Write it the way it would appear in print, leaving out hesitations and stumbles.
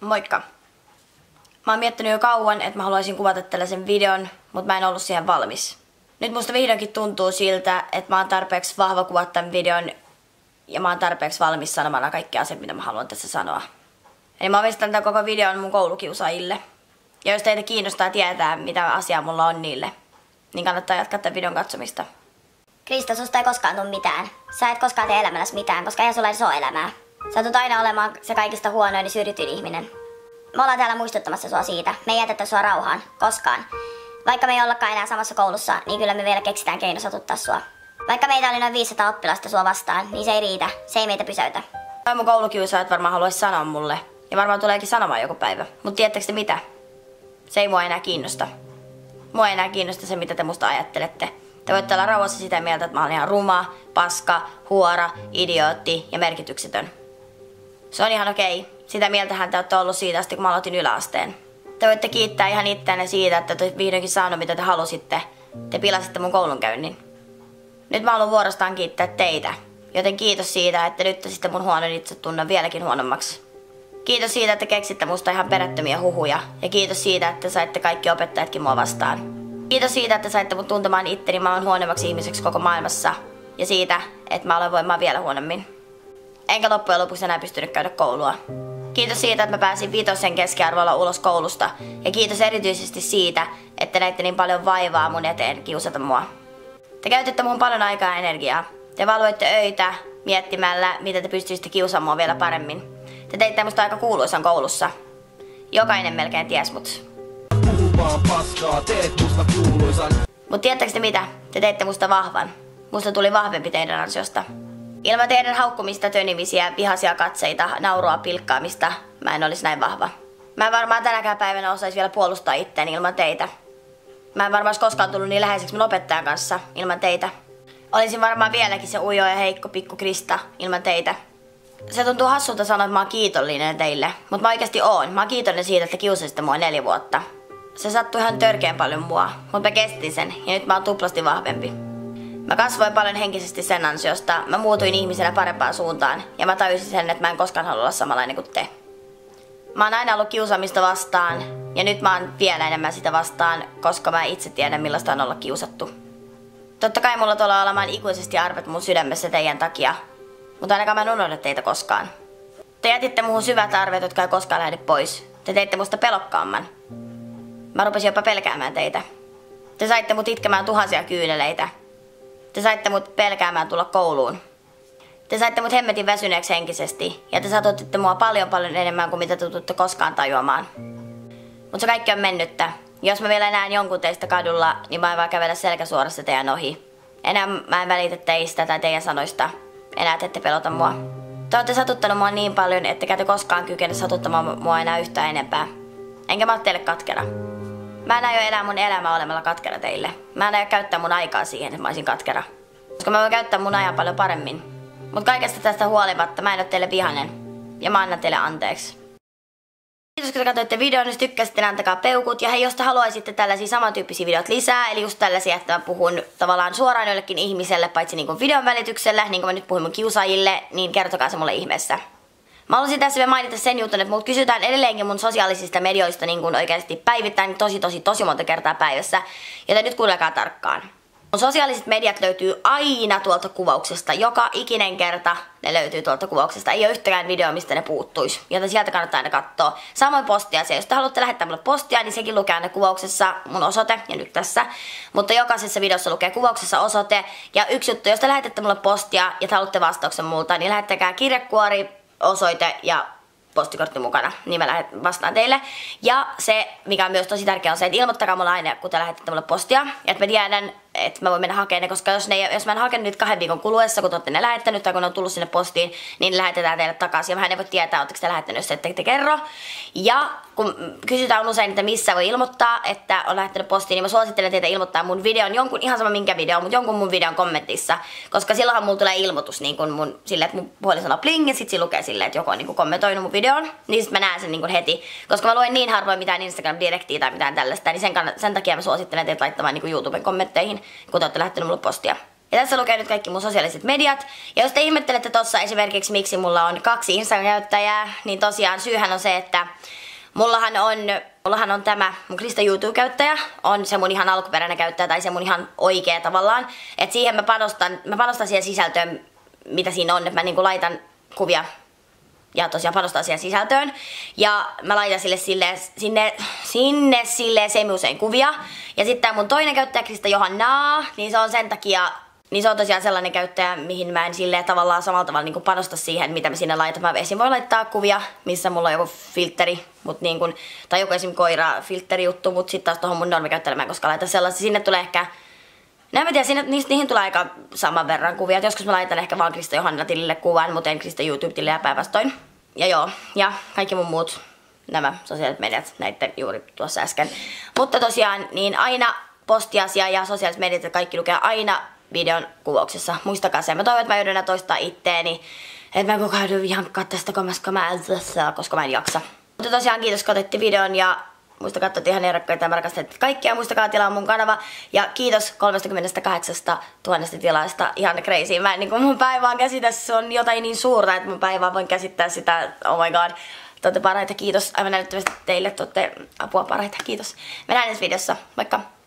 Moikka! Mä oon miettinyt jo kauan, että mä haluaisin kuvata tällaisen videon, mutta mä en ollut siihen valmis. Nyt musta vihdoinkin tuntuu siltä, että mä oon tarpeeksi vahva kuvata tämän videon ja mä oon tarpeeksi valmis sanomaan kaikki asiat, mitä mä haluan tässä sanoa. Eli mä omistan tämän koko videon mun koulukiusaajille. Ja jos teitä kiinnostaa tietää, mitä asiaa mulla on niille, niin kannattaa jatkaa tämän videon katsomista. Krista, susta ei koskaan tule mitään. Sä et koskaan tee elämässä mitään, koska eihän sulla edes ole elämää. Sä tulet aina olemaan se kaikista huonoin ja syrjityin ihminen. Me ollaan täällä muistuttamassa sua siitä. Me ei jätetä sua rauhaan. Koskaan. Vaikka me ei ollakaan enää samassa koulussa, niin kyllä me vielä keksitään keino satuttaa sua. Vaikka meitä oli noin 500 oppilasta sua vastaan, niin se ei riitä. Se ei meitä pysäytä. Toi mun koulukiusaajat varmaan haluaisi sanoa mulle. Ja varmaan tuleekin sanomaan joku päivä. Mut tiedättekö te mitä? Se ei mua enää kiinnosta. Mua ei enää kiinnosta se, mitä te musta ajattelette. Te voitte olla rauhassa sitä mieltä, että mä olen ihan ruma, paska, huora, idiootti ja merkityksetön. Se on ihan okei. Sitä mieltähän te olette ollut siitä asti, kun mä aloitin yläasteen. Te voitte kiittää ihan itseänne siitä, että te vihdoinkin saanut mitä te halusitte. Te pilasitte mun koulunkäynnin. Nyt mä haluan vuorostaan kiittää teitä. Joten kiitos siitä, että nyt te sitten mun huonon itsetunnon vieläkin huonommaksi. Kiitos siitä, että keksitte musta ihan perättömiä huhuja. Ja kiitos siitä, että saitte kaikki opettajatkin mua vastaan. Kiitos siitä, että saitte mut tuntemaan itteni maailman huonommaksi ihmiseksi koko maailmassa. Ja siitä, että mä olen voimaan vielä huonommin. Enkä loppujen lopuksi enää pystynyt käydä koulua. Kiitos siitä, että mä pääsin 5 keskiarvolla ulos koulusta. Ja kiitos erityisesti siitä, että näitte niin paljon vaivaa mun eteen kiusata mua. Te käytitte muun paljon aikaa ja energiaa. Te valvoitte öitä miettimällä, mitä te pystyisitte kiusaamaan mua vielä paremmin. Te teitte musta aika kuuluisan koulussa. Jokainen melkein ties mut. Mut tiedättekö te mitä? Te teitte musta vahvan. Musta tuli vahvempi teidän ansiosta. Ilman teidän haukkumista, tönimisiä, vihaisia katseita, naurua, pilkkaamista, mä en olisi näin vahva. Mä en varmaan tänäkään päivänä osaisi vielä puolustaa itseäni ilman teitä. Mä en varmaan koskaan tullut niin läheiseksi mun opettajan kanssa ilman teitä. Olisin varmaan vieläkin se ujo ja heikko pikku Krista ilman teitä. Se tuntuu hassulta sanoa, että mä oon kiitollinen teille, mutta mä oikeasti oon. Mä oon kiitollinen siitä, että kiusasitte mua 4 vuotta. Se sattui ihan törkeän paljon mua, mutta mä kestin sen ja nyt mä oon tuplasti vahvempi. Mä kasvoin paljon henkisesti sen ansiosta, mä muutuin ihmisenä parempaan suuntaan ja mä tajusin sen, että mä en koskaan halua olla samanlainen kuin te. Mä oon aina ollut kiusaamista vastaan ja nyt mä oon vielä enemmän sitä vastaan, koska mä itse tiedän millaista on olla kiusattu. Totta kai mulla tulee olemaan ikuisesti arvet mun sydämessä teidän takia, mutta ainakaan mä en unohda teitä koskaan. Te jätitte muuhun syvät arvet, jotka ei koskaan lähde pois. Te teitte musta pelokkaamman. Mä rupesin jopa pelkäämään teitä. Te saitte mut itkemään tuhansia kyyneleitä. Te saitte mut pelkäämään tulla kouluun. Te saitte mut hemmetin väsyneeksi henkisesti ja te satutitte mua paljon enemmän kuin mitä te tututte koskaan tajuamaan. Mut se kaikki on mennyttä. Jos mä vielä näen jonkun teistä kadulla, niin mä en vaan kävellä selkäsuorassa teidän ohi. Enää mä en välitä teistä tai teidän sanoista. Enää te ette pelota mua. Te olette satuttanut mua niin paljon, ettekä te koskaan kykene satuttamaan mua enää yhtään enempää. Enkä mä oo teille katkera. Mä en aio elää mun elämää olemalla katkera teille. Mä en aio käyttää mun aikaa siihen, että mä olisin katkera. Koska mä voin käyttää mun ajan paljon paremmin. Mut kaikesta tästä huolimatta mä en oo teille vihanen. Ja mä annan teille anteeksi. Kiitos kun te katsoitte videon, jos tykkäsitte, niin antakaa peukut. Ja hei, jos te haluaisitte tällaisia samantyyppisiä videoita lisää, eli just tällaisia, että mä puhun tavallaan suoraan jollekin ihmiselle, paitsi niin kuin videon välityksellä, niin kuin mä nyt puhuin mun kiusaajille, niin kertokaa se mulle ihmeessä. Mä haluaisin tässä vielä mainita sen jutun, että mut kysytään edelleenkin mun sosiaalisista medioista niin kuin oikeasti päivittäin tosi monta kertaa päivässä. Joten nyt kuunnelkaa tarkkaan. Mun sosiaaliset mediat löytyy aina tuolta kuvauksesta. Joka ikinen kerta ne löytyy tuolta kuvauksesta. Ei ole yhtäkään videoa, mistä ne puuttuisi. Joten sieltä kannattaa aina katsoa. Samoin postiasia. Jos te haluatte lähettää mulle postia, niin sekin lukee aina kuvauksessa mun osoite. Ja nyt tässä. Mutta jokaisessa videossa lukee kuvauksessa osoite. Ja yksi juttu, jos te lähetätte mulle postia ja te haluatte vastauksen multa, niin lähettäkää kirjekuori, osoite ja postikortti mukana, niin mä vastaan teille. Ja se, mikä on myös tosi tärkeää, on se, että ilmoittakaa mulle aina, kun te lähetätte mulle postia, että mä tiedän, että mä voin mennä hakemaan ne, koska jos mä en hakenut niitä 2 viikon kuluessa, kun te olette ne lähettänyt tai kun ne on tullut sinne postiin, niin lähetetään teille takaisin. Ja vähän ei voi tietää, oletteko te lähettänyt, jos ette te kerro. Ja kun kysytään usein, että missä voi ilmoittaa, että on lähettänyt postiin, niin mä suosittelen teitä ilmoittaa mun videon, jonkun, ihan sama minkä video, mutta jonkun mun videon kommentissa. Koska silloinhan mulla tulee ilmoitus niin kun mun, silleen, että mun puhelin sanoo pling, ja sit siinä lukee silleen, että joku on niin kun kommentoinut mun videon. Niin sit mä näen sen niin kun heti. Koska mä luen niin harvoin mitään Instagram-direktiä tai mitään tällaista, niin sen takia mä suosittelen teitä laittamaan niin kun YouTuben kommentteihin, kun te olette lähettänyt mulle postia. Ja tässä lukee nyt kaikki mun sosiaaliset mediat. Ja jos te ihmettelette tossa esimerkiksi, miksi mulla on 2 Instagram-käyttäjää, niin tosiaan syyhän on se, että mullahan on tämä mun Krista YouTube-käyttäjä, on se mun ihan alkuperäinen käyttäjä tai se mun ihan oikea tavallaan. Että siihen mä panostan siihen sisältöön, mitä siinä on, että mä niinku laitan kuvia ja tosiaan panostan siihen sisältöön. Ja mä laitan sinne semi-usein kuvia. Ja sitten tää mun toinen käyttäjä, Krista Johanna, niin se on sen takia, niin se on tosiaan sellainen käyttäjä, mihin mä en silleen tavallaan samalla tavalla niin panosta siihen, mitä mä sinne laitan. Mä esim. Voin laittaa kuvia, missä mulla on joku filtteri, tai joku esim. Koira-filtteri juttu, mutta sitten taas tohon mun normikäyttäjälle mä en koskaan laita sellaisia. Sinne tulee ehkä, en mä tiedä, niihin tulee aika saman verran kuvia. Et joskus mä laitan ehkä vaan Krista Johanna tilille kuvan, mutta en Krista YouTube-tilille ja päinvastoin. Ja joo, ja kaikki mun muut nämä sosiaaliset mediat, näitte juuri tuossa äsken. Mutta tosiaan, niin aina postiasia ja sosiaaliset mediat ja kaikki lukee aina videon kuvauksessa. Muistakaa se. Mä toivon, että mä joudun toistaa itteeni. Että mä koko ajan jankkaa tästä koska mä en jaksa. Mutta tosiaan kiitos, kun otitte videon ja muistakaa, että ihan erakkaita ja mä rakastan kaikkia. Muistakaa tilaa mun kanava. Ja kiitos 38 000 tilaista. Ihan crazy. Mä en niin mun päivään käsitä. Se on jotain niin suurta, että mun päivään voin käsittää sitä. Oh my god. Te olette parhaita. Kiitos. Aivan älyttömästi teille. Te olette apua parhaita. Kiitos. Mennään ensi videossa. Moikka.